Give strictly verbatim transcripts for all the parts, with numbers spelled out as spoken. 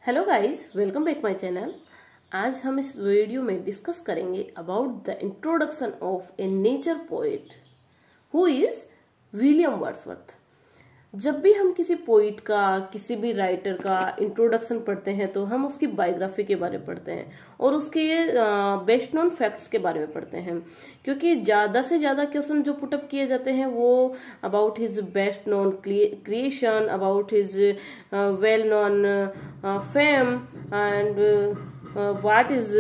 Hello guys, welcome back my channel. आज हम इस वीडियो में डिस्कस करेंगे about the introduction of a nature poet who is William Wordsworth. जब भी हम किसी पोइट का, किसी भी राइटर का इंट्रोडक्शन पढ़ते हैं तो हम उसकी बायोग्राफी के बारे में पढ़ते हैं और उसके बेस्ट नोन फैक्ट्स के बारे में पढ़ते हैं, क्योंकि ज्यादा से ज्यादा क्वेश्चन जो पुटअप किए जाते हैं वो about his best known creation, about his well known fame and what is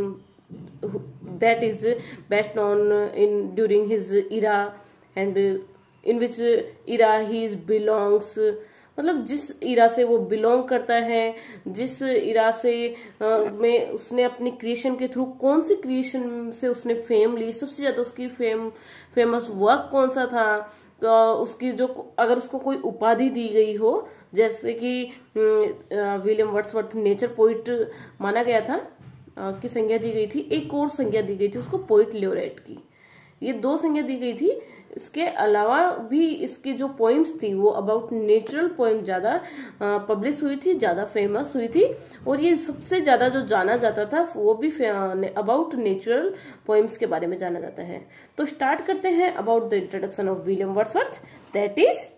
that is best known in during his era and in which era he belongs, मतलब जिस इरा से वो बिलोंग करता है, जिस इरा से uh, में उसने अपनी क्रिएशन के थ्रू कौन सी क्रिएशन से उसने फेम ली, सबसे ज्यादा उसकी फेम फेमस वर्क कौन सा था, तो उसकी जो अगर उसको कोई उपाधि दी गई हो, जैसे कि विलियम वर्ड्सवर्थ नेचर पोइट माना गया था, uh, की संज्ञा दी गई थी, एक और संज्ञा दी गई थी उसको पोइट ल्योरेट की। ये दो संज्ञा दी गई थी। इसके अलावा भी इसकी जो पोइम्स थी वो अबाउट नेचुरल पोइम ज्यादा पब्लिश हुई थी, ज्यादा फेमस हुई थी, और ये सबसे ज्यादा जो जाना जाता था वो भी अबाउट नेचुरल पोइम्स के बारे में जाना जाता है। तो स्टार्ट करते हैं about the introduction of William Wordsworth. That is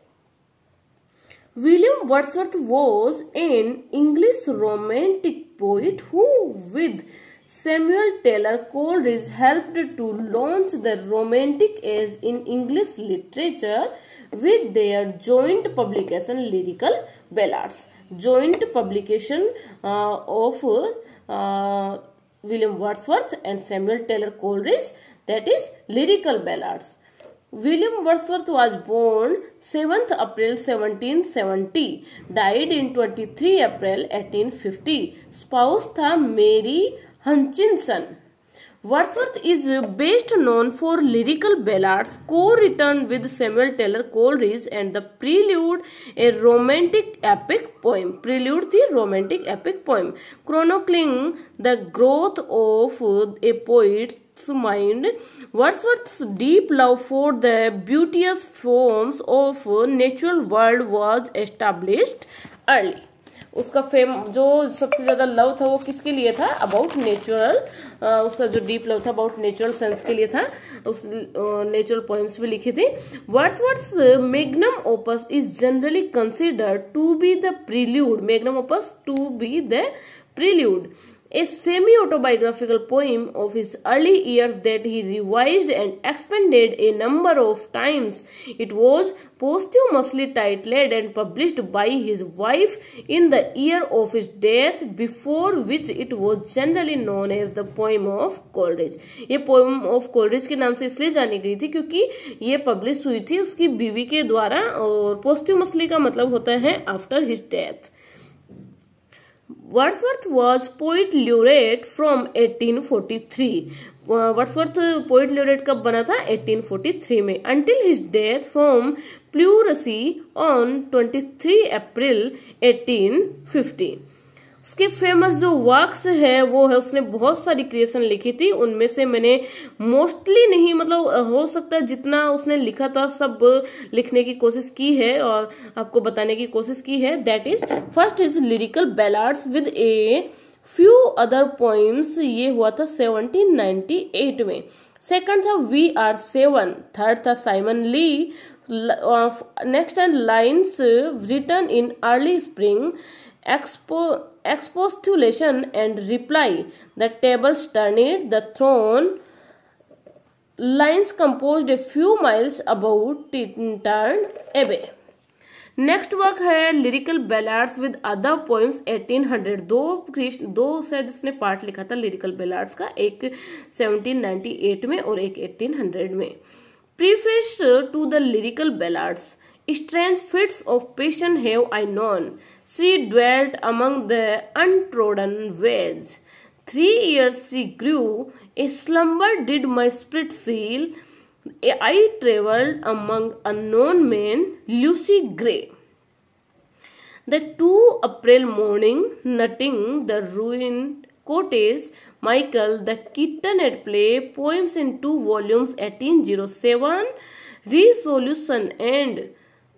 William Wordsworth was an English romantic poet who, with Samuel Taylor Coleridge, helped to launch the Romantic age in English literature with their joint publication Lyrical Ballads. Joint publication uh, of uh, William Wordsworth and Samuel Taylor Coleridge, that is Lyrical Ballads. William Wordsworth was born seventh April seventeen seventy, died in twenty-three April eighteen fifty. Spouse था Mary Hutchinson. Wordsworth is best known for lyrical ballads co-written with Samuel Taylor Coleridge and the Prelude, a romantic epic poem. Prelude थी romantic epic poem, chronicling the growth of a poet's mind. Wordsworth's deep love for the beauteous forms of natural world was established early. उसका fame जो सबसे ज्यादा love था वो किसके लिए था? About natural. उसका जो डीप लव था अबाउट नेचुरल सेंस के लिए था। उस नेचुरल पोएम्स भी लिखी थी। Wordsworth's magnum opus is generally considered to be the prelude. Magnum opus to be the prelude, a semi-autobiographical poem of his early years that he revised and expanded a number of times. It was posthumously titled and published by his wife in the year of his death, before which it was generally known as the Poem of Coleridge. ये Poem of Coleridge के नाम से इसलिए जानी गई थी क्योंकि ये पब्लिश हुई थी उसकी बीवी के द्वारा, और posthumously का मतलब होता है after his death. Wordsworth was poet laureate from eighteen forty-three. Wordsworth poet laureate कब बना था? eighteen forty-three में, until his death from pleurisy on twenty-three April eighteen fifty. उसके फेमस जो वर्क्स है वो है, उसने बहुत सारी क्रिएशन लिखी थी, उनमें से मैंने मोस्टली नहीं, मतलब हो सकता है जितना उसने लिखा था सब लिखने की कोशिश की है और आपको बताने की कोशिश की है। That is first is lyrical ballads with a few other poems, ये हुआ था सेवनटीन नाइंटी एट में। सेकंड था वी आर सेवन, थर्ड था Simon Lee, next and lines written in early spring, Expo, expostulation and reply, the tables turned, the throne, lines composed a few miles about Tintern Abbey. Next work है lyrical ballads with other poems eighteen hundred. दो दो शायद इसने part लिखा था lyrical बैलाड्स का, एक seventeen ninety-eight में और एक eighteen hundred में। Preface to the lyrical ballads, strange fits of passion have I known. She dwelt among the untrodden ways. Three years she grew, a slumber did my spirit seal. I travelled among unknown men, Lucy Gray. The two April morning, nutting the ruined cottage, Michael the kitten at play, poems in two volumes, eighteen oh seven, Resolution and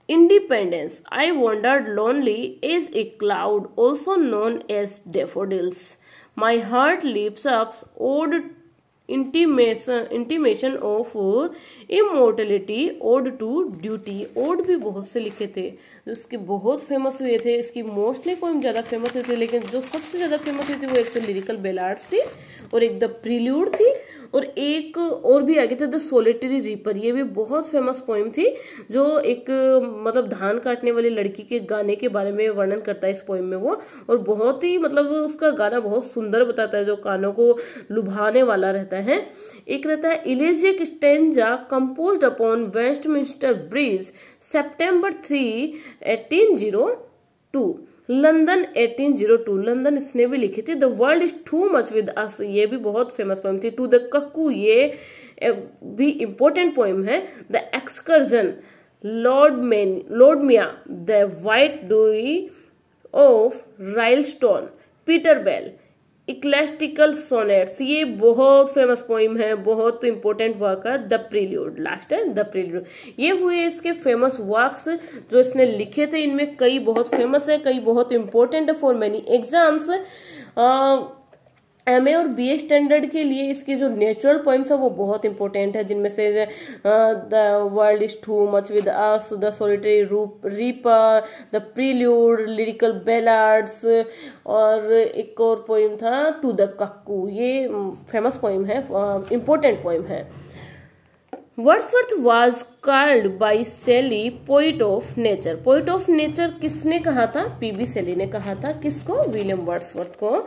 Independence. I wandered lonely as a cloud, also known as daffodils. My heart leaps up, ode intimation intimation of immortality, ode to duty. Ode भी बहुत से लिखे थे जो इसके बहुत famous हुए थे। इसकी मोस्टली पोइम ज्यादा फेमस हुई थी, लेकिन जो सबसे ज्यादा फेमस हुई थी वो एक तो लिरिकल बेलार्ड्स थी और एक द प्रील्यूड थी और एक और भी आगे थे द सोलिटरी रीपर। ये भी बहुत फेमस पोइम थी जो एक मतलब धान काटने वाली लड़की के गाने के बारे में वर्णन करता है इस पोइम में वो, और बहुत ही मतलब उसका गाना बहुत सुंदर बताता है जो कानों को लुभाने वाला रहता है। एक रहता है elegiac stanza composed upon Westminster bridge September three eighteen zero two, London eighteen zero two, London इसने भी लिखी थी। The world is too much with us, ये भी बहुत फेमस पोएम थी। टू द कक्कू, ये भी इंपॉर्टेंट पोएम है। The excursion, lord man lord mia, the white doe of Rylstone, Peter Bell, ecclesiastical sonnets, ये बहुत फेमस पोइम है, बहुत इंपॉर्टेंट वर्क है। द प्रील्यूड, लास्ट है द प्रील्यूड। ये हुए इसके फेमस वर्क्स जो इसने लिखे थे। इनमें कई बहुत फेमस है, कई बहुत इंपॉर्टेंट है for many exams. M A और बी ए स्टैंडर्ड के लिए इसके जो नेचुरल पोइम्स है वो बहुत इंपॉर्टेंट है, जिनमें से the world is too much with us, the solitary reaper, the prelude, lyrical ballads, और एक और पोइम था टू द कक्कू। ये फेमस पोइम है, इंपॉर्टेंट पोइम है। Wordsworth was called by Shelley poet of nature. Poet of nature किसने कहा था? पीबी शेली ने कहा था। किसको? विलियम वर्ड्सवर्थ को।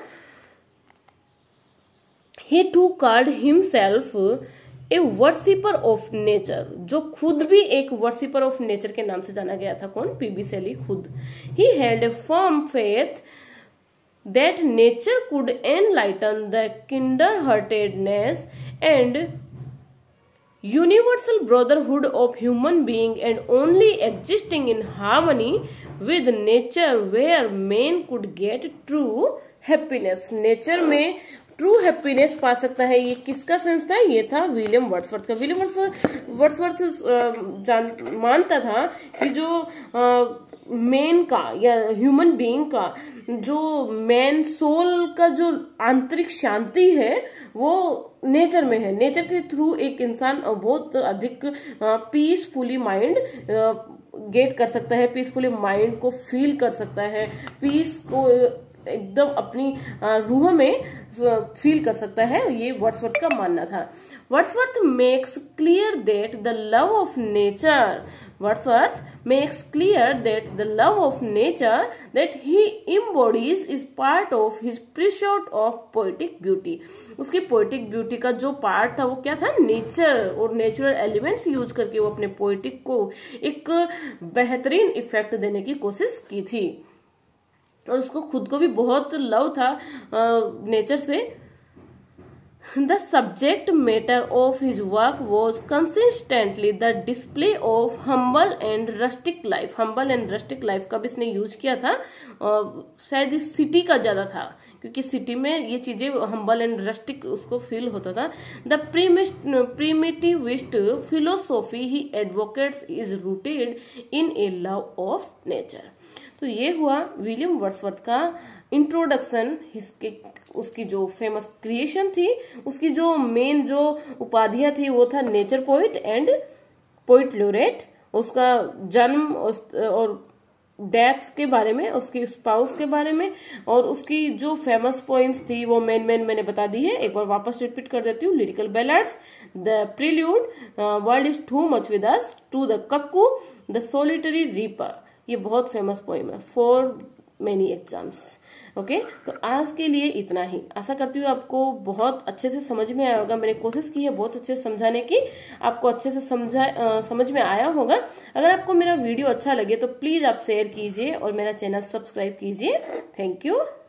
He too called himself a worshipper of nature, जो खुद भी एक worshipper of nature के नाम से जाना गया था। कौन? पीबी शेली खुद। He had a firm faith that nature could enlighten the tender-heartedness and universal brotherhood of human being, and only existing in harmony with nature where man could get true happiness. Nature में true happiness पा सकता है। ये किसका sense था? ये था William Wordsworth का। विलियम वर्ड्सवर्थ जान मानता था कि जो मेन का या ह्यूमन बीइंग का जो मैन सोल का जो आंतरिक शांति है वो नेचर में है। नेचर के थ्रू एक इंसान बहुत अधिक पीसफुली माइंड गेट कर सकता है, पीसफुली माइंड को फील कर सकता है, पीस को एकदम अपनी रूह में फील कर सकता है। ये वर्ड्सवर्थ का मानना था। Wordsworth makes clear that the love of nature Wordsworth makes clear that the love of nature that he embodies is part of his pursuit of poetic beauty. उसकी पोएटिक ब्यूटी का जो पार्ट था वो क्या था? नेचर और natural elements use करके वो अपने पोएटिक को एक बेहतरीन इफेक्ट देने की कोशिश की थी, और उसको खुद को भी बहुत लव था नेचर से। The subject matter of his work was consistently the display of humble and rustic life. Humble and rustic life का भी इसने यूज किया था, और शायद इस सिटी का ज्यादा था क्योंकि सिटी में ये चीजें हम्बल एंड रस्टिक उसको फील होता था। The primitivist philosophy he advocates is rooted in a love of nature. तो ये हुआ विलियम वर्ड्सवर्थ का इंट्रोडक्शन। इसके उसकी जो फेमस क्रिएशन थी, उसकी जो मेन जो उपाधियां थी वो था nature poet and poet laureate. उसका जन्म और डेथ के बारे में, उसकी स्पाउस के बारे में, और उसकी जो फेमस पोइम्स थी वो मेन मेन मैंने बता दी है। एक बार वापस रिपीट कर देती हूँ। Lyrical ballads, the prelude, world is too much with us, to the cuckoo, the solitary reaper. ये बहुत फेमस पोइम है फॉर मेनी एग्जाम्स। ओके, तो आज के लिए इतना ही। आशा करती हूँ आपको बहुत अच्छे से समझ में आया होगा। मैंने कोशिश की है बहुत अच्छे से समझाने की, आपको अच्छे से समझा आ, समझ में आया होगा। अगर आपको मेरा वीडियो अच्छा लगे तो प्लीज आप शेयर कीजिए और मेरा चैनल सब्सक्राइब कीजिए। Thank you.